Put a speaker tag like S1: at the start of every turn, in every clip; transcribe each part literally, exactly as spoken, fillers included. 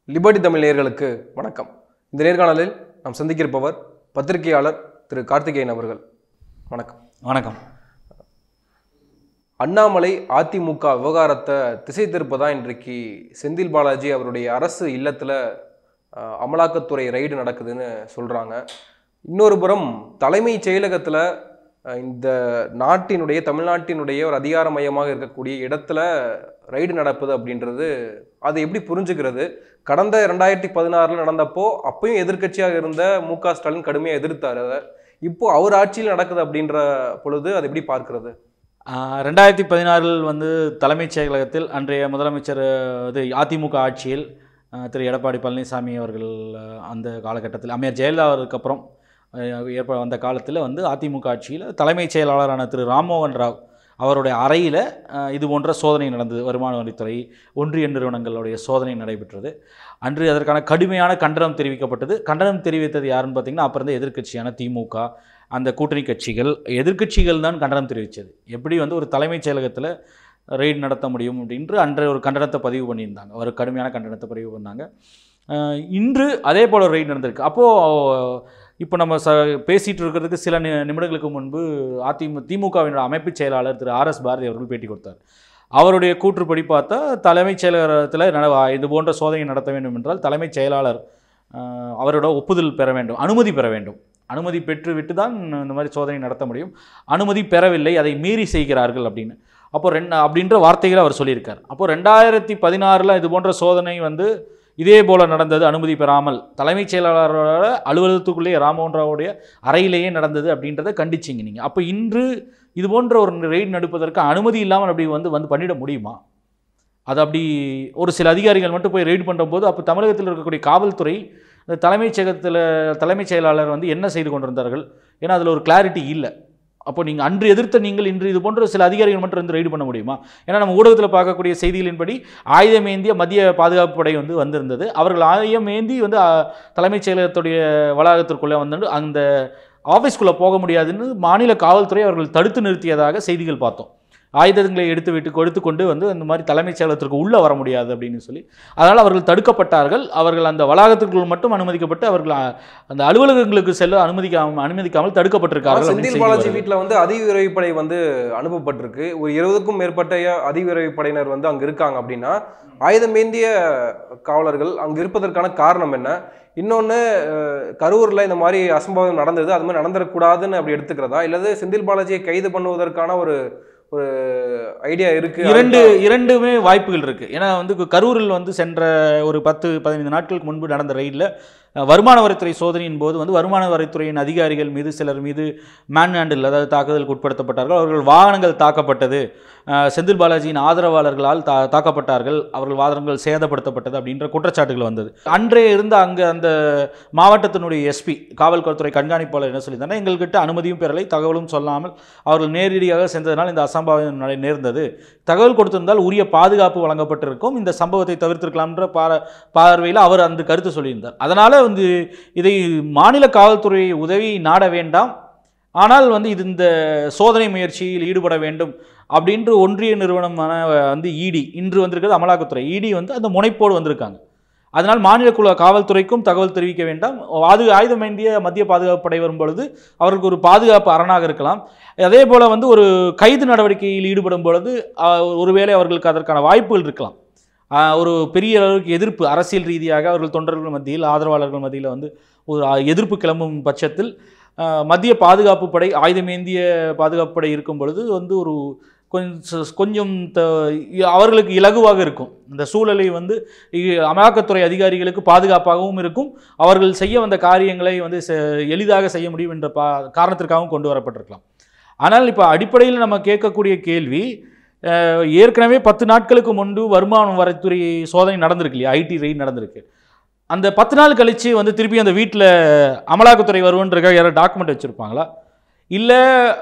S1: Liberty Tamil நேயர்களுக்கு வணக்கம். இந்த நேர்காணலில் நாம் சந்திக்கிருப்பவர் பத்திரிகையாளர் திரு கார்த்திகேயன் அவர்கள். வணக்கம்.
S2: வணக்கம்.
S1: அண்ணாமலை அதிமுக விவகாரத்தை திசை திருப்பதா இன்றைக்கு செந்தில் பாலாஜி அவருடைய அரசு இல்லத்தில் அமலாக்கத்துறை ரைடு நடக்குதுன்னு சொல்கிறாங்க. இன்னொரு புறம் தலைமைச் செயலகத்தில் இந்த நாட்டினுடைய தமிழ்நாட்டினுடைய ஒரு அதிகார மையமாக இருக்கக்கூடிய இடத்துல ரைடு நடப்பது அப்படின்றது அதை எப்படி புரிஞ்சுக்கிறது? கடந்த ரெண்டாயிரத்தி பதினாறுல நடந்தப்போ அப்பயும் எதிர்கட்சியாக இருந்த மு க ஸ்டாலின் கடுமையாக எதிர்த்தார். அதை இப்போ அவர் ஆட்சியில் நடக்குது அப்படின்ற பொழுது அதை எப்படி பார்க்கிறது?
S2: ரெண்டாயிரத்தி பதினாறில் வந்து தலைமைச் செயலகத்தில் அன்றைய முதலமைச்சர் இது அதிமுக ஆட்சியில் திரு எடப்பாடி பழனிசாமி அவர்கள் அந்த காலகட்டத்தில் அம்மையார் ஜெயலலிதாவுக்கு அப்புறம் ஏற்ப வந்த காலத்தில் வந்து அதிமுக ஆட்சியில் தலைமைச் செயலாளரான திரு ராம்மோகன் ராவ் அவருடைய அறையில் இது போன்ற சோதனை நடந்தது. வருமான வரித்துறை, ஒன்றிய நிறுவனங்களுடைய சோதனை நடைபெற்றது. அன்று அதற்கான கடுமையான கண்டனம் தெரிவிக்கப்பட்டது. கண்டனம் தெரிவித்தது யாருன்னு பார்த்தீங்கன்னா அப்புறம் தான் எதிர்க்கட்சியான திமுக, அந்த கூட்டணி கட்சிகள், எதிர்க்கட்சிகள் தான் கண்டனம் தெரிவித்தது. எப்படி வந்து ஒரு தலைமைச் செயலகத்தில் ரெய்டு நடத்த முடியும் அப்படின்று அன்றைய ஒரு கண்டனத்தை பதிவு பண்ணியிருந்தாங்க. ஒரு கடுமையான கண்டனத்தை பதிவு பண்ணாங்க. இன்று அதே போல் ஒரு ரெய்டு நடந்திருக்கு. அப்போது இப்போ நம்ம ச பேசிகிட்டு இருக்கிறதுக்கு சில நி நிமிடங்களுக்கு முன்பு அதிமு திமுகவினோட அமைப்பு செயலாளர் திரு ஆர் எஸ் பாரதி அவர்கள் பேட்டி கொடுத்தார். அவருடைய கூற்றுப்படி பார்த்தா தலைமைச் செயலகத்தில் நட இது போன்ற சோதனை நடத்த வேண்டும் என்றால் தலைமைச் செயலாளர் அவரோட ஒப்புதல் பெற வேண்டும், அனுமதி பெற வேண்டும். அனுமதி பெற்று விட்டு தான் இந்த மாதிரி சோதனை நடத்த முடியும். அனுமதி பெறவில்லை, அதை மீறி செய்கிறார்கள் அப்படின்னு அப்போ ரெண்டு அப்படின்ற வார்த்தைகளை அவர் சொல்லியிருக்கார். அப்போது ரெண்டாயிரத்தி பதினாறில் இது போன்ற சோதனை வந்து இதே போல் நடந்தது, அனுமதி பெறாமல் தலைமைச் செயலாளரோட அலுவலகத்துக்குள்ளேயே ராம்மோகன் ராவுடைய அறையிலேயே நடந்தது அப்படின்றத கண்டிச்சிங்க நீங்கள். அப்போ இன்று இது போன்ற ஒரு ரெய்டு நடப்பதற்கு அனுமதி இல்லாமல் அப்படி வந்து வந்து பண்ணிட முடியுமா? அது அப்படி ஒரு சில அதிகாரிகள் மட்டும் போய் ரெய்டு பண்ணும்போது அப்போ தமிழகத்தில் இருக்கக்கூடிய காவல்துறை தலைமைச் செயலகத்தில் தலைமைச் செயலாளர் வந்து என்ன செய்து கொண்டிருந்தார்கள்? ஏன்னா அதில் ஒரு கிளாரிட்டி இல்லை. அப்போ நீங்கள் அன்று எதிர்த்த நீங்கள் இன்று இது போன்ற சில அதிகாரிகள் மட்டும் வந்து ரெய்டு பண்ண முடியுமா? ஏன்னா நம்ம ஊடகத்தில் பார்க்கக்கூடிய செய்திகளின்படி ஆயுதம் ஏந்திய மத்திய பாதுகாப்பு படை வந்து வந்திருந்தது. அவர்கள் ஆயுதம் ஏந்தி வந்து தலைமைச் செயலகத்துடைய வளாகத்திற்குள்ளே வந்து அந்த ஆஃபீஸ்க்குள்ளே போக முடியாதுன்னு மாநில காவல்துறை அவர்கள் தடுத்து நிறுத்தியதாக செய்திகள் பார்த்தோம். ஆயுதங்களை எடுத்து விட்டு கொடுத்து கொண்டு வந்து அந்த மாதிரி தலைமைச் செயலகத்திற்கு உள்ளே வர முடியாது அப்படின்னு சொல்லி அதனால் அவர்கள் தடுக்கப்பட்டார்கள். அவர்கள் அந்த வளாகத்திற்குள் மட்டும் அனுமதிக்கப்பட்டு அவர்கள் அந்த அலுவலகங்களுக்கு செல்ல அனுமதிக்காமல் அனுமதிக்காமல் தடுக்கப்பட்டிருக்கார்கள்.
S1: செந்தில் பாலாஜி வீட்டில் வந்து அதிவிரைவுப்படை வந்து அனுப்பப்பட்டிருக்கு. ஒரு இருபதுக்கும் மேற்பட்ட அதிவிரைவுப்படையினர் வந்து அங்கே இருக்காங்க. அப்படின்னா ஆயுதம் ஏந்திய காவலர்கள் அங்கே இருப்பதற்கான காரணம் என்ன? இன்னொன்று, கரூரில் இந்த மாதிரி அசம்பாவிதம் நடந்தது, அது மாதிரி நடந்துடக்கூடாதுன்னு அப்படி எடுத்துக்கிறதா, இல்லது செந்தில் பாலாஜியை கைது பண்ணுவதற்கான ஒரு ஒரு ஐடியா இருக்குது?
S2: இரண்டு இரண்டுமே வாய்ப்புகள் இருக்குது. ஏன்னா வந்து கரூரில் வந்து சென்ற ஒரு பத்து பதினைந்து நாட்களுக்கு முன்பு நடந்த ரெய்டில் வருமான வரித்துறை சோதனையின் போது வந்து வருமான வரித்துறையின் அதிகாரிகள் மீது சிலர் மீது மேன் ஹேண்டில் அதாவது தாக்குதலுக்கு உட்படுத்தப்பட்டார்கள். அவர்கள் வாகனங்கள் தாக்கப்பட்டது, செந்தில் பாலாஜியின் ஆதரவாளர்களால் தா தாக்கப்பட்டார்கள் அவர்கள் வாகனங்கள் சேதப்படுத்தப்பட்டது அப்படின்ற குற்றச்சாட்டுகள் வந்தது. அன்றே இருந்த அங்கே அந்த மாவட்டத்தினுடைய எஸ்பி காவல்துறை கண்காணிப்பாளர் என்ன சொல்லியிருந்தாங்கன்னா, எங்கள்கிட்ட அனுமதியும் பெறலை, தகவலும் சொல்லாமல் அவர்கள் நேரடியாக சென்றதனால் இந்த அசம்பாவிதம் நேர்ந்தது. தகவல் கொடுத்திருந்தால் உரிய பாதுகாப்பு வழங்கப்பட்டிருக்கும், இந்த சம்பவத்தை தவிர்த்திருக்கலாம்ன்ற பார்வையில் அவர் அந்த கருத்து சொல்லியிருந்தார். அதனால் வந்து இதை மாநில காவல்துறை உதவி நாட வேண்டாம், ஆனால் வந்து இது இந்த சோதனை முயற்சியில் ஈடுபட வேண்டும் அப்படின்று ஒன்றிய நிறுவனமான வந்து இடி இன்று வந்திருக்கிறது அமலாக்கத்துறை. இடி வந்து அந்த முனைப்போடு வந்திருக்காங்க. அதனால் மாநில குழு காவல்துறைக்கும் தகவல் தெரிவிக்க வேண்டாம், அது ஆயுதம் ஏந்திய மத்திய பாதுகாப்பு படை வரும் பொழுது அவருக்கு ஒரு பாதுகாப்பு அரணாக இருக்கலாம். அதே போல் வந்து ஒரு கைது நடவடிக்கையில் ஈடுபடும் பொழுது ஒருவேளை அவர்களுக்கு அதற்கான வாய்ப்புகள் இருக்கலாம். ஒரு பெரிய அளவுக்கு எதிர்ப்பு அரசியல் ரீதியாக அவர்கள் தொண்டர்கள் மத்தியில் ஆதரவாளர்கள் மத்தியில் வந்து ஒரு எதிர்ப்பு கிளம்பும் பட்சத்தில் மத்திய பாதுகாப்பு படை ஆயுதமேந்திய பாதுகாப்பு படை இருக்கும் பொழுது வந்து ஒரு கொஞ்சம் கொஞ்சம் அவர்களுக்கு இலகுவாக இருக்கும். இந்த சூழலை வந்து அமலாக்கத்துறை அதிகாரிகளுக்கு பாதுகாப்பாகவும் இருக்கும், அவர்கள் செய்ய வந்த காரியங்களை வந்து எளிதாக செய்ய முடியும் என்ற பா காரணத்திற்காகவும் கொண்டு வரப்பட்டிருக்கலாம். ஆனால் இப்போ அடிப்படையில் நம்ம கேட்கக்கூடிய கேள்வி, ஏற்கனவே பத்து நாட்களுக்கு முன்பு வருமான வரித்துறை சோதனை நடந்திருக்கு இல்லையா, ஐடி ரெய்ட் நடந்திருக்கு. அந்த பத்து நாள் கழித்து வந்து திருப்பி அந்த வீட்டில் அமலாக்கத்துறை வருவன்றக்காக யாரும் டாக்குமெண்ட் வச்சுருப்பாங்களா? இல்லை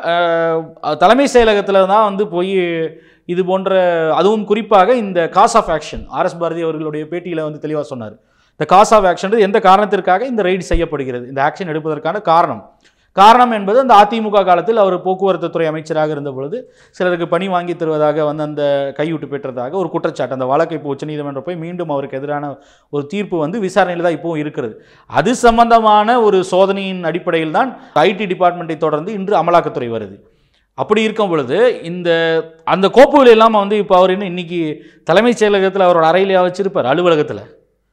S2: தலைமை செயலகத்தில் தான் வந்து போய் இது போன்ற, அதுவும் குறிப்பாக இந்த cause of action R S Bharathi அவர்களுடைய பேட்டியில் வந்து தெளிவாக சொன்னார். இந்த காஸ் ஆஃப் ஆக்ஷன் எந்த காரணத்திற்காக இந்த ரெய்டு செய்யப்படுகிறது, இந்த ஆக்ஷன் எடுப்பதற்கான காரணம் காரணம் என்பது அந்த அதிமுக காலத்தில் அவர் போக்குவரத்து துறை அமைச்சராக இருந்த பொழுது சிலருக்கு பணி வாங்கி தருவதாக வந்து அந்த கையூட்டு பெற்றதாக ஒரு குற்றச்சாட்டு. அந்த வழக்கை இப்போ உச்சநீதிமன்றம் போய் மீண்டும் அவருக்கு எதிரான ஒரு தீர்ப்பு வந்து விசாரணையில் தான் இப்போவும் இருக்கிறது. அது சம்பந்தமான ஒரு சோதனையின் அடிப்படையில் தான் ஐடி டிபார்ட்மெண்ட்டை தொடர்ந்து இன்று அமலாக்கத்துறை வருது. அப்படி இருக்கும் பொழுது இந்த அந்த கோப்புகள் எல்லாம் வந்து இப்போ அவர் என்ன இன்னைக்கு தலைமைச் செயலகத்தில் அவரோட அறையிலேயே வச்சிருப்பார், அலுவலகத்தில்.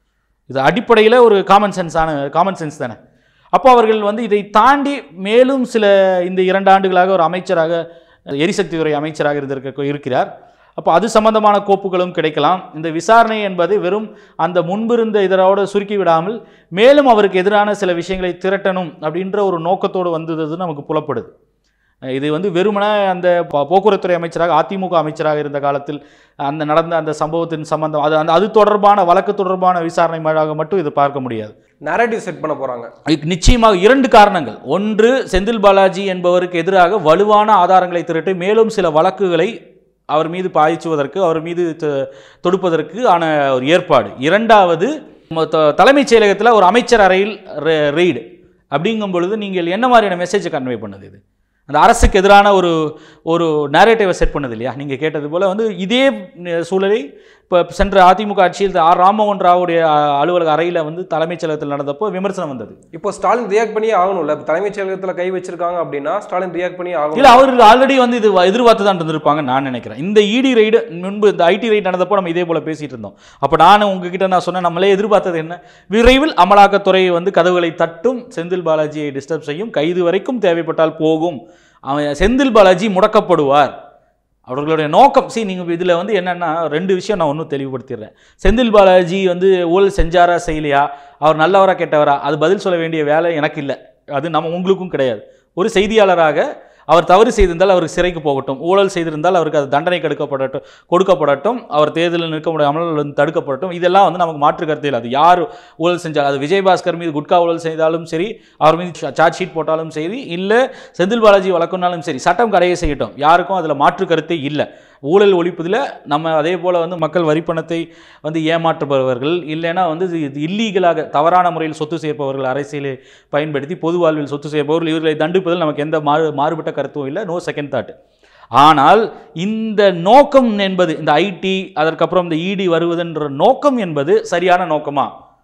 S2: இது அடிப்படையில் ஒரு காமன் சென்ஸான காமன் சென்ஸ் தானே. அப்போ அவர்கள் வந்து இதை தாண்டி மேலும் சில இந்த இரண்டு ஆண்டுகளாக ஒரு அமைச்சராக எரிசக்தி துறை அமைச்சராக இருந்திருக்க இருக்கிறார். அப்போ அது சம்பந்தமான கோப்புகளும் கிடைக்கலாம். இந்த விசாரணை என்பது வெறும் அந்த முன்பிருந்த இதரோடு சுருக்கி விடாமல் மேலும் அவருக்கு எதிரான சில விஷயங்களை திரட்டணும் அப்படின்ற ஒரு நோக்கத்தோடு வந்தது நமக்கு புலப்படுது. இது வந்து வெறுமன அந்த போக்குவரத்துறை அமைச்சராக அதிமுக அமைச்சராக இருந்த காலத்தில் அந்த நடந்த அந்த சம்பவத்தின் சம்பந்தம் அது அந்த அது தொடர்பான வழக்கு தொடர்பான விசாரணை மட்டும் இது பார்க்க முடியாது.
S1: நரேட்டிவ் செட் பண்ண போறாங்க.
S2: நிச்சயமாக இரண்டு காரணங்கள். ஒன்று, செந்தில் பாலாஜி என்பவருக்கு எதிராக வலுவான ஆதாரங்களை திரட்டி மேலும் சில வழக்குகளை அவர் மீது பாய்ச்சுவதற்கு அவர் மீது தொடுப்பதற்கு ஆன ஒரு ஏற்பாடு. இரண்டாவது, தலைமைச் செயலகத்தில் ஒரு அமைச்சர் அறையில் ரெய்டு அப்படிங்கும் பொழுது நீங்கள் என்ன மாதிரியான மெசேஜை கன்வே பண்ணது? இது அந்த அரசுக்கு எதிரான ஒரு ஒரு நேரேட்டிவை செட் பண்ணது இல்லையா? நீங்கள் கேட்டது போல் வந்து இதே சூழலை இப்போ சென்ற அதிமுக ஆட்சியில் ஆர் ராமமோகன் ராவுடைய அலுவலக அறையில் வந்து தலைமைச் செயலகத்தில் நடந்தப்போ விமர்சனம் வந்தது.
S1: இப்போ ஸ்டாலின் ரியாக்ட் பண்ணி ஆகணும்ல. தலைமைச் செயலகத்தில் கை வச்சிருக்காங்க அப்படின்னா ஸ்டாலின் ரியாக்ட் பண்ணி ஆகணும்.
S2: இல்லை, அவர் ஆல்ரெடி வந்து இது எதிர்பார்த்து தான் இருந்திருப்பாங்க நான் நினைக்கிறேன். இந்த இடி ரைடு முன்பு இந்த ஐடி ரைடு நடந்தப்போ நம்ம இதே போல் பேசிகிட்டு இருந்தோம். அப்போ நான் உங்ககிட்ட நான் சொன்னேன், நம்மளே எதிர்பார்த்தது என்ன, விரைவில் அமலாக்கத்துறை வந்து கதவுகளை தட்டும், செந்தில் பாலாஜியை டிஸ்டர்ப் செய்யும், கைது வரைக்கும் தேவைப்பட்டால் போகும், அவன் செந்தில் பாலாஜி முடக்கப்படுவார். அவர்களுடைய நோக்கம் சி நீங்கள் இதில் வந்து என்னென்னா ரெண்டு விஷயம் நான் ஒன்றும் தெளிவுபடுத்திடுறேன். செந்தில் பாலாஜி வந்து ஊழல் செஞ்சாரா செய்யலையா, அவர் நல்லவரா கெட்டவரா, அது பதில் சொல்ல வேண்டிய வேலை எனக்கு இல்லை, அது நம்ம உங்களுக்கும் கிடையாது. ஒரு செய்தியாளராக அவர் தவறு செய்திருந்தால் அவருக்கு சிறைக்கு போகட்டும், ஊழல் செய்திருந்தால் அவருக்கு அது தண்டனை கொடுக்கப்படட்டும் கொடுக்கப்படட்டும் அவர் தேர்தலில் நிற்க முடியாமல் தடுக்கப்படட்டும். இதெல்லாம் வந்து நமக்கு மாற்று கருத்து இல்லை. அது யார் ஊழல் செஞ்சால், அது விஜயபாஸ்கர் மீது குட்கா ஊழல் செய்தாலும் சரி, அவர் மீது சார்ஜ் ஷீட் போட்டாலும் சரி, இல்லை செந்தில் பாலாஜி வழக்குனாலும் சரி, சட்டம் கடையை செய்யட்டும், யாருக்கும் அதில் மாற்று கருத்தே இல்லை. ஊழல் ஒழிப்பதில் நம்ம அதே போல் வந்து மக்கள் வரிப்பணத்தை வந்து ஏமாற்றுபவர்கள், இல்லைன்னா வந்து இல்லீகலாக தவறான முறையில் சொத்து சேர்ப்பவர்கள், அரசியலை பயன்படுத்தி பொது வாழ்வில் சொத்து சேர்ப்பவர்கள், இவர்களை தண்டிப்பதில் நமக்கு எந்த மாறு மாறுபட்ட கருத்தும் இல்லை, நோ செகண்ட் தாட். ஆனால் இந்த நோக்கம் என்பது இந்த ஐடி அதற்கப்புறம் இந்த இடி வருவதுன்ற நோக்கம் என்பது சரியான நோக்கமா,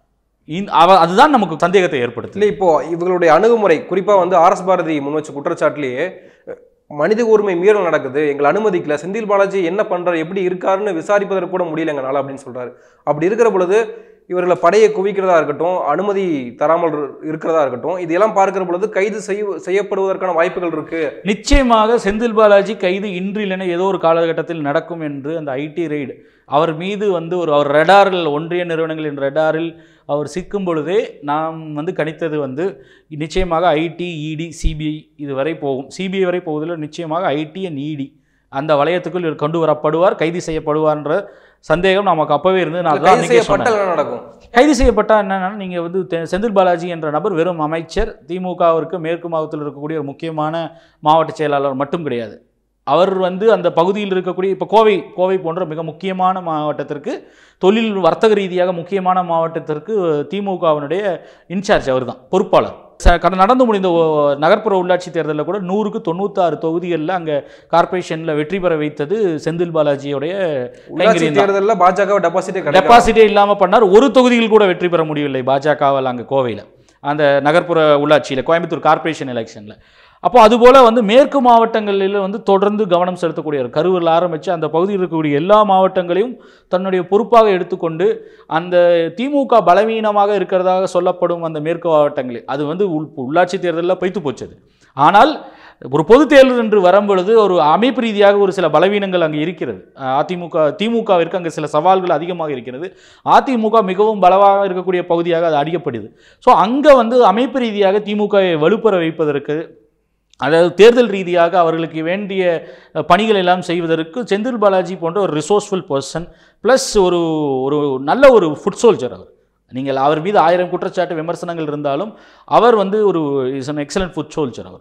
S2: அதுதான் நமக்கு சந்தேகத்தை ஏற்படுத்து.
S1: இல்லை, இப்போ இவங்களுடைய அணுகுமுறை குறிப்பாக வந்து ஆர் எஸ் பாரதி முன் வச்ச குற்றச்சாட்டுலேயே மனித உரிமை மீறல் நடக்குது, எங்களை அனுமதிக்கல, செந்தில் பாலாஜி என்ன பண்றாரு, எப்படி இருக்காருன்னு விசாரிப்பதற்கு கூட முடியல எங்களால் அப்படின்னு சொல்றாரு. அப்படி இருக்கிற பொழுது இவர்களை படையை குவிக்கிறதா இருக்கட்டும், அனுமதி தராமல் இருக்கிறதா இருக்கட்டும், இதெல்லாம் பார்க்கிற பொழுது கைது செய்ய செய்யப்படுவதற்கான வாய்ப்புகள் இருக்கு.
S2: நிச்சயமாக செந்தில் பாலாஜி கைது இன்று இல்லைன்னா ஏதோ ஒரு காலகட்டத்தில் நடக்கும் என்று அந்த ஐடி ரெய்டு அவர் மீது வந்து ஒரு அவர் ரெடாரில் ஒன்றிய நிறுவனங்களின் ரெடாரில் அவர் சிக்கும் பொழுதே நாம் வந்து கணித்தது வந்து நிச்சயமாக ஐடி இடி சிபிஐ இது வரை போகும். சிபிஐ வரை போவதில் நிச்சயமாக ஐடி அண்ட் இடி அந்த வளையத்துக்குள் இவர் கொண்டு வரப்படுவார், கைது செய்யப்படுவார்ன்ற சந்தேகம் நமக்கு அப்பவே இருந்து நடக்கும். கைது செய்யப்பட்டால் என்னன்னா, நீங்கள் வந்து செந்தில் பாலாஜி என்ற நபர் வெறும் அமைச்சர், திமுகவிற்கு மேற்கு மாவட்டத்தில் இருக்கக்கூடிய ஒரு முக்கியமான மாவட்ட செயலாளர் மட்டும் கிடையாது. அவர் வந்து அந்த பகுதியில் இருக்கக்கூடிய இப்போ கோவை கோவை போன்ற மிக முக்கியமான மாவட்டத்திற்கு, தொழில் வர்த்தக ரீதியாக முக்கியமான மாவட்டத்திற்கு திமுகவினுடைய இன்சார்ஜ் அவர் தான், பொறுப்பாளர். கடந்த நடந்து முடிந்த நகர்ப்புற உள்ளாட்சி தேர்தலில் கூட நூறுக்கு தொண்ணூத்தாறு தொகுதிகளில் அங்கே கார்பரேஷனில் வெற்றி பெற வைத்தது செந்தில் பாலாஜியோடைய
S1: தேர்தலில் பாஜக டெபாசிட்டே
S2: டெபாசிட்டே இல்லாமல் பண்ணார். ஒரு தொகுதியில் கூட வெற்றி பெற முடியவில்லை பாஜகவால் அங்கே கோவையில், அந்த நகர்ப்புற உள்ளாட்சியில் கோயம்புத்தூர் கார்பரேஷன் எலெக்ஷனில். அப்போ அதுபோல் வந்து மேற்கு மாவட்டங்களில் வந்து தொடர்ந்து கவனம் செலுத்தக்கூடியவர், கரூரில் ஆரம்பித்து அந்த பகுதியில் இருக்கக்கூடிய எல்லா மாவட்டங்களையும் தன்னுடைய பொறுப்பாக எடுத்துக்கொண்டு அந்த திமுக பலவீனமாக இருக்கிறதாக சொல்லப்படும் அந்த மேற்கு மாவட்டங்களில் அது வந்து உள் உள்ளாட்சி தேர்தலில் பைத்து போச்சது. ஆனால் ஒரு பொது தேர்தல் என்று வரும்பொழுது ஒரு அமைப்பு ரீதியாக ஒரு சில பலவீனங்கள் அங்கே இருக்கிறது. அதிமுக திமுகவிற்கு அங்கே சில சவால்கள் அதிகமாக இருக்கிறது. அதிமுக மிகவும் பலவாக இருக்கக்கூடிய பகுதியாக அது அறியப்படுது. ஸோ அங்கே வந்து அமைப்பு ரீதியாக திமுகவை வலுப்பெற வைப்பதற்கு, அதாவது தேர்தல் ரீதியாக அவர்களுக்கு வேண்டிய பணிகள் எல்லாம் செய்வதற்கு செந்தில் பாலாஜி போன்ற ஒரு ரிசோர்ஸ்ஃபுல் பர்சன் ப்ளஸ் ஒரு ஒரு நல்ல ஒரு ஃபுட் சோல்ஜர் அவர். நீங்கள் அவர் மீது ஆயிரம் குற்றச்சாட்டு விமர்சனங்கள் இருந்தாலும் அவர் வந்து ஒரு is an excellent foot soldier அவர்.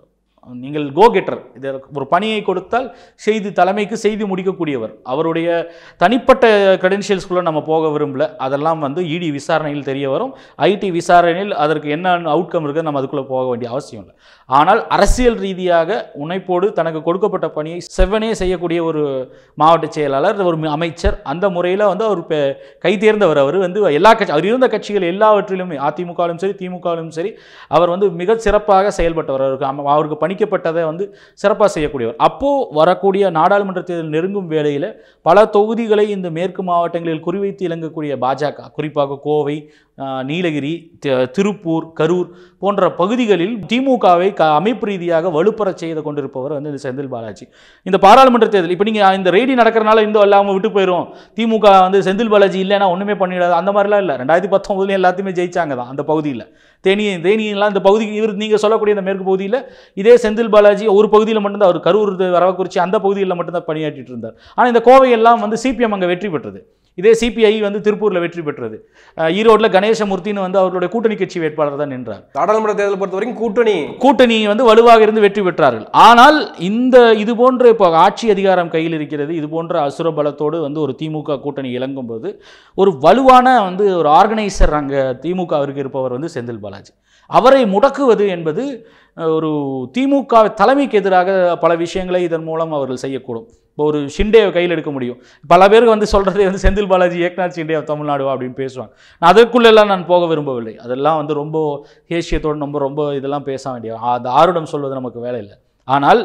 S2: நீங்கள் கோ கெட்டர். இது ஒரு பணியை கொடுத்தால் செய்தி தலைமைக்கு செய்தி முடிக்கக்கூடியவர். அவருடைய தனிப்பட்ட கிரெடென்ஷியல்ஸ்குள்ளே நம்ம போக விரும்பல. அதெல்லாம் வந்து இடி விசாரணையில் தெரிய வரும். ஐடி விசாரணையில் அதற்கு என்ன அவுட்கம் இருக்குது நம்ம அதுக்குள்ளே போக வேண்டிய அவசியம் இல்லை. ஆனால் அரசியல் ரீதியாக உணைப்போடு தனக்கு கொடுக்கப்பட்ட பணியை செவ்வனே செய்யக்கூடிய ஒரு மாவட்ட செயலாளர், ஒரு அமைச்சர், அந்த முறையில் வந்து அவர் கை தேர்ந்தவர். அவர் வந்து எல்லா கட்சி அவர் இருந்த கட்சிகள் எல்லாவற்றிலுமே அதிமுகவிலும் சரி திமுகவிலும் சரி அவர் வந்து மிக சிறப்பாக செயல்பட்டவர். அவருக்கு அவருக்கு பணிக்கப்பட்டதை வந்து சிறப்பாக செய்யக்கூடியவர். அப்போது வரக்கூடிய நாடாளுமன்ற தேர்தல் நெருங்கும் வேளையில் பல தொகுதிகளை இந்த மேற்கு மாவட்டங்களில் குறிவைத்து இலங்கக்கூடிய பாஜக, குறிப்பாக கோவை, நீலகிரி, திருப்பூர், கரூர் போன்ற பகுதிகளில் திமுகவை க அமைப்பு ரீதியாக வலுப்பெற செய்து கொண்டிருப்பவர் வந்து இந்த செந்தில் பாலாஜி. இந்த பாராளுமன்ற தேர்தல் இப்போ நீங்கள் இந்த ரெய்டி நடக்கிறனால இந்த எல்லாமே விட்டு போயிடும், திமுக வந்து செந்தில் பாலாஜி இல்லைன்னா ஒன்றுமே பண்ணிடாது, அந்த மாதிரிலாம் இல்லை. ரெண்டாயிரத்தி பத்தொம்பதுலேயும் எல்லாத்தையுமே ஜெயிச்சாங்க தான் அந்த பகுதியில். தேனி தேனியெல்லாம் இந்த பகுதி இவர் நீங்கள் சொல்லக்கூடிய இந்த மேற்கு பகுதியில் இதே செந்தில் பாலாஜி ஒரு பகுதியில் மட்டும்தான், அவர் கரூர், வரவக்குறிச்சி அந்த பகுதியில் மட்டும்தான் பணியாற்றிட்டு இருந்தார். ஆனால் இந்த கோவையெல்லாம் வந்து சிபிஎம் அங்கே வெற்றி பெற்றது. இதே சிபிஐ வந்து திருப்பூரில் வெற்றி பெற்றது. ஈரோட்டில் கணேசமூர்த்தின்னு வந்து அவருடைய கூட்டணி கட்சி வேட்பாளர் தான் நின்றார்.
S1: நாடாளுமன்ற தேர்தல் பொறுத்த வரைக்கும் கூட்டணி
S2: கூட்டணி வந்து வலுவாக இருந்து வெற்றி பெற்றார்கள். ஆனால் இந்த இது போன்ற இப்போ ஆட்சி அதிகாரம் கையில் இருக்கிறது, இது போன்ற அசுர பலத்தோடு வந்து ஒரு திமுக கூட்டணி இறங்கும் போது ஒரு வலுவான வந்து ஒரு ஆர்கனைசர் அங்கே திமுகவிற்கு இருப்பவர் வந்து செந்தில் பாலாஜி. அவரை முடக்குவது என்பது ஒரு திமுக தலைமைக்கு எதிராக பல விஷயங்களை இதன் மூலம் அவர்கள் செய்யக்கூடும். இப்போ ஒரு ஷிண்டேவை கையில் எடுக்க முடியும். பல பேருக்கு வந்து சொல்கிறதே வந்து செந்தில் பாலாஜி ஏக்நாத் ஷிண்டே தமிழ்நாடு அப்படின்னு பேசுவாங்க. நான் அதற்குள்ளெல்லாம் நான் போக விரும்பவில்லை. அதெல்லாம் வந்து ரொம்ப ஹேஷியத்தோடு ரொம்ப ரொம்ப இதெல்லாம் பேச வேண்டிய அந்த ஆருடம் சொல்வது நமக்கு வேலை இல்லை. ஆனால்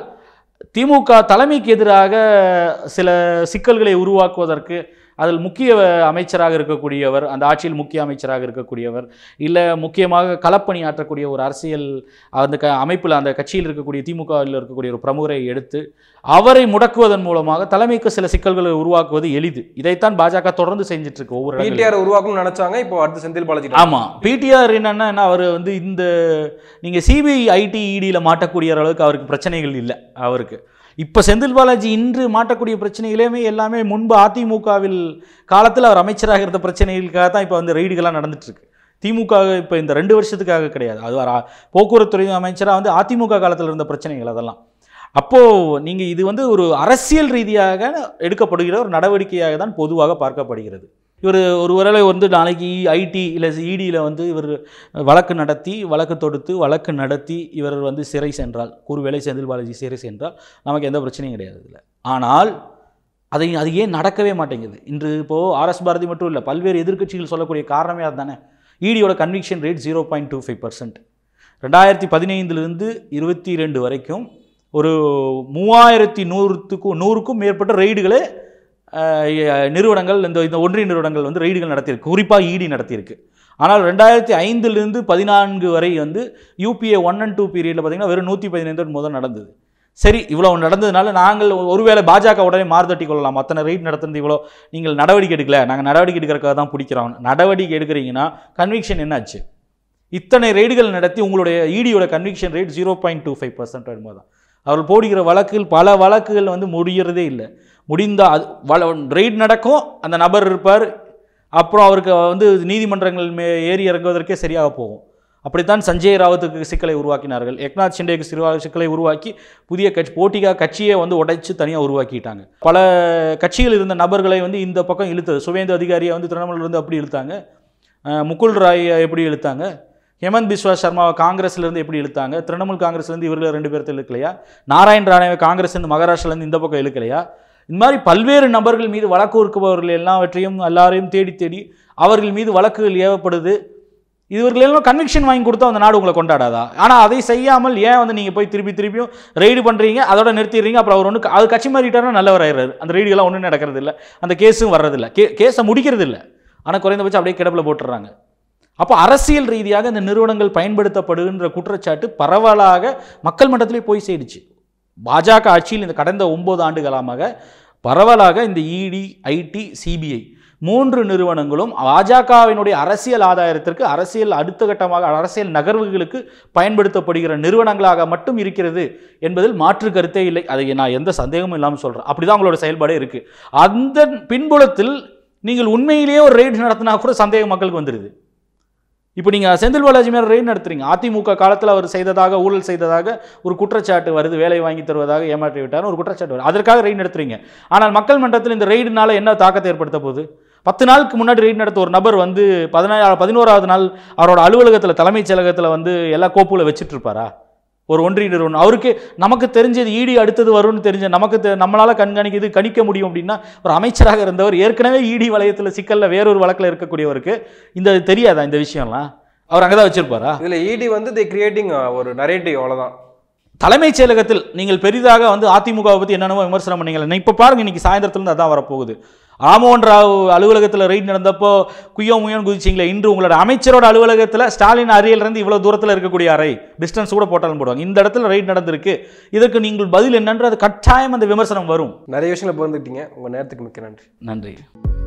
S2: திமுக தலைமைக்கு எதிராக சில சிக்கல்களை உருவாக்குவதற்கு அதில் முக்கிய அமைச்சராக இருக்கக்கூடியவர், அந்த ஆட்சியில் முக்கிய அமைச்சராக இருக்கக்கூடியவர், இல்லை முக்கியமாக களப்பணி ஆற்றக்கூடிய ஒரு அரசியல் அந்த க அமைப்பில் அந்த கட்சியில் இருக்கக்கூடிய திமுகவில் இருக்கக்கூடிய ஒரு பிரமுகரை எடுத்து அவரை முடக்குவதன் மூலமாக தலைமைக்கு சில சிக்கல்களை உருவாக்குவது எளிது. இதைத்தான் பாஜக தொடர்ந்து செஞ்சுட்டு இருக்கு. ஒவ்வொரு
S1: பிடிஆர் உருவாக்கணும்னு நினைச்சாங்க, இப்போ அடுத்து செந்தில் பாலாஜி.
S2: ஆமாம், பிடிஆர் என்னன்னா அவர் வந்து இந்த நீங்கள் சிபிஐ ஐடி இடியில் மாட்டக்கூடிய அளவுக்கு அவருக்கு பிரச்சனைகள் இல்லை. அவருக்கு இப்போ செந்தில் பாலாஜி இன்று மாட்டக்கூடிய பிரச்சனைகளே எல்லாமே முன்பு அதிமுகவில் காலத்தில் அவர் அமைச்சராக இருந்த பிரச்சனைகளுக்காக தான் இப்போ வந்து ரெய்டுகள்லாம் நடந்துட்டுருக்கு. திமுக இப்போ இந்த ரெண்டு வருஷத்துக்காக கிடையாது. அது போக்குவரத்துறை அமைச்சராக வந்து அதிமுக காலத்தில் இருந்த பிரச்சனைகள் அதெல்லாம். அப்போது நீங்கள் இது வந்து ஒரு அரசியல் ரீதியாக எடுக்கப்படுகிற ஒரு நடவடிக்கையாக தான் பொதுவாக பார்க்கப்படுகிறது. இவர் ஒரு வேளை வந்து நாளைக்கு ஐடி இல்லை இடியில் வந்து இவர் வழக்கு நடத்தி வழக்கு தொடுத்து வழக்கு நடத்தி இவர் வந்து சிறை சென்றால், ஒருவேளை செந்தில் பாலாஜி சிறை சென்றால் நமக்கு எந்த பிரச்சனையும் கிடையாது இல்லை. ஆனால் அதை அது ஏன் நடக்கவே மாட்டேங்குது? இன்று இப்போது ஆர்எஸ் பாரதி மட்டும் இல்லை, பல்வேறு எதிர்க்கட்சிகள் சொல்லக்கூடிய காரணமே அதுதானே. இடியோட conviction rate zero point two five percent ரெண்டாயிரத்தி பதினைந்துலேருந்து இருபத்தி ரெண்டு வரைக்கும் ஒரு மூவாயிரத்தி நூறுத்துக்கும் நூறுக்கும் மேற்பட்ட ரெய்டுகளை நிறுவனங்கள் இந்த இந்த ஒன்றிய நிறுவனங்கள் வந்து ரெய்டுகள் நடத்தியிருக்கு, குறிப்பாக இடி நடத்தியிருக்கு. ஆனால் ரெண்டாயிரத்தி ஐந்துலேருந்து பதினான்கு வரை வந்து யூபிஏ ஒன் அண்ட் டூ பீரியடில் பார்த்திங்கன்னா வெறும் நூற்றி பதினைந்து முதல் நடந்தது. சரி, இவ்வளோ நடந்ததுனால நாங்கள் ஒருவேளை பாஜக உடனே மாறுதட்டி கொள்ளலாம், அத்தனை ரெய்ட் நடத்துறது இவ்வளோ நீங்கள் நடவடிக்கை எடுக்கல, நாங்கள் நடவடிக்கை எடுக்கிறக்காக தான் பிடிக்கிறோம். நடவடிக்கை எடுக்கிறீங்கன்னா கன்விக்ஷன் என்னாச்சு? இத்தனை ரெய்டுகள் நடத்தி உங்களுடைய இடியோட conviction rate zero point two five percent வரும்போது தான் அவர்கள் போடுகிற வழக்கில் பல வழக்குகள் வந்து முடிகிறதே இல்லை. முடிந்தால் அது வள ரெய்ட் நடக்கும், அந்த நபர் இருப்பார், அப்புறம் அவருக்கு வந்து நீதிமன்றங்கள் மே ஏறி இறங்குவதற்கே சரியாக போகும். அப்படித்தான் சஞ்சய் ராவத்துக்கு சிக்கலை உருவாக்கினார்கள், ஏக்நாத் ஷிண்டேக்கு சிறுவா சிக்கலை உருவாக்கி புதிய கட்சி போட்டியாக கட்சியை வந்து உடைச்சு தனியாக உருவாக்கிட்டாங்க. பல கட்சிகள் இருந்த நபர்களை வந்து இந்த பக்கம் இழுத்தது. சுவேந்து அதிகாரியை வந்து திரிணாமுலிருந்து அப்படி இழுத்தாங்க, முகுல் ராய் எப்படி இழுத்தாங்க, ஹேமந்த் பிஸ்வா சர்மாவை காங்கிரஸ்லேருந்து எப்படி இழுத்தாங்க, திரிணாமுல் காங்கிரஸ்லேருந்து இவர்கள் ரெண்டு பேர்த்து இழுக்கலையா, நாராயண் ராணேவை காங்கிரஸ்லேருந்து மகாராஷ்டிராலேருந்து இந்த பக்கம் இழுக்கலையா? இந்த மாதிரி பல்வேறு நபர்கள் மீது வழக்கு இருப்பவர்கள் எல்லாவற்றையும் எல்லாரையும் தேடி தேடி அவர்கள் மீது வழக்குகள் ஏவப்படுது. இவர்களெல்லாம் கன்விக்ஷன் வாங்கி கொடுத்தா அந்த நாடு உங்களை கொண்டாடாதா? ஆனால் அதை செய்யாமல் ஏன் வந்து நீங்கள் போய் திருப்பி திருப்பியும் ரெய்டு பண்ணுறீங்க, அதோட நிறுத்திடுறீங்க, அப்புறம் அவர் ஒன்று அது கட்சி மாறிட்டாருன்னா நல்லவர் ஆயிடுறாரு, அந்த ரெய்டுகள்லாம் ஒன்றும் நடக்கிறது இல்லை, அந்த கேஸும் வர்றதில்லை, கே கேஸை முடிக்கிறது இல்லை, ஆனால் குறைந்தபட்சம் அப்படியே கிடப்பில் போட்டுடுறாங்க. அப்போ அரசியல் ரீதியாக இந்த நிறுவனங்கள் பயன்படுத்தப்படுகின்ற குற்றச்சாட்டு பரவலாக மக்கள் மட்டத்திலே போய் சேருச்சு. பாஜக ஆட்சியில் இந்த கடந்த ஒன்பது ஆண்டுகளாக பரவலாக இந்த இடி, ஐடி, சிபிஐ மூன்று நிறுவனங்களும் பாஜகவினுடைய அரசியல் ஆதாயத்திற்கு, அரசியல் அடுத்த கட்டமாக அரசியல் நகர்வுகளுக்கு பயன்படுத்தப்படுகிற நிறுவனங்களாக மட்டும் இருக்கிறது என்பதில் மாற்று கருத்தே இல்லை. அதை நான் எந்த சந்தேகமும் இல்லாமல் சொல்கிறேன். அப்படி தான் அவங்களோட செயல்பாடே இருக்குது. அந்த பின்புலத்தில் நீங்கள் உண்மையிலேயே ஒரு ரெய்டு நடத்தினா கூட சந்தேகம் மக்களுக்கு வந்துடுது. இப்போ நீங்கள் செந்தில் பாலாஜி மேலே ரெய்டு நடத்துறீங்க. அதிமுக காலத்தில் அவர் செய்ததாக ஊழல் செய்ததாக ஒரு குற்றச்சாட்டு வருது, வேலை வாங்கி தருவதாக ஏமாற்றி விட்டார் ஒரு குற்றச்சாட்டு வருது, அதற்காக ரெய்டு நடத்துறீங்க. ஆனால் மக்கள் மன்றத்தில் இந்த ரெய்டுனால என்ன தாக்கத்தை ஏற்படுத்த போகுது? பத்து நாளுக்கு முன்னாடி ரெய்டு நடத்த ஒரு நபர் வந்து பதினாறு பதினோராவது நாள் அவரோட அலுவலகத்தில் தலைமைச் செயலகத்தில் வந்து எல்லா கோப்புகளை வச்சுட்டு இருப்பாரா? ஒரு ஒன்றிய நிறுவனம் அவருக்கு நமக்கு தெரிஞ்சது இடி அடுத்தது வரும்னு தெரிஞ்ச நமக்கு நம்மளால கண்காணிக்கிறது கணிக்க முடியும் அப்படின்னா ஒரு அமைச்சராக இருந்தவர் ஏற்கனவே இடி வளையத்தில் சிக்கலில் வேறொரு வழக்கில் இருக்கக்கூடியவருக்கு இந்த தெரியாதா இந்த விஷயம்லாம்? அவர் அங்கே தான் வச்சிருப்பாரா?
S1: இதில் இடி வந்து தி கிரியேட்டிங் ஒரு நரேட்டிவ், அவ்வளோதான்.
S2: தலைமைச் செயலகத்தில் நீங்கள் பெரிதாக வந்து அதிமுகவை பற்றி என்னென்னமோ விமர்சனம் பண்ணீங்களே, இப்போ பாருங்க இன்னைக்கு சாயந்தரத்துலேருந்து அதான் வரப்போகுது. ராமோகன் ராவ் அலுவலகத்தில் ரெய்ட் நடந்தப்போ குய்யோ முயோன்னு குதிச்சிங்களே, இன்று உங்களோட அமைச்சரோட அலுவலகத்தில் ஸ்டாலின் அறையிலிருந்து இவ்வளோ தூரத்தில் இருக்கக்கூடிய அறை டிஸ்டன்ஸ் கூட போட்டாலும் போடுவாங்க. இந்த இடத்துல ரெய்ட் நடந்திருக்கு, இதற்கு நீங்கள் பதில் என்னன்றது கட்டாயம் அந்த விமர்சனம் வரும்.
S1: நிறைய விஷயங்களை பகிர்ந்துட்டீங்க. உங்கள் நேரத்துக்கு மிக்க நன்றி.
S2: நன்றி.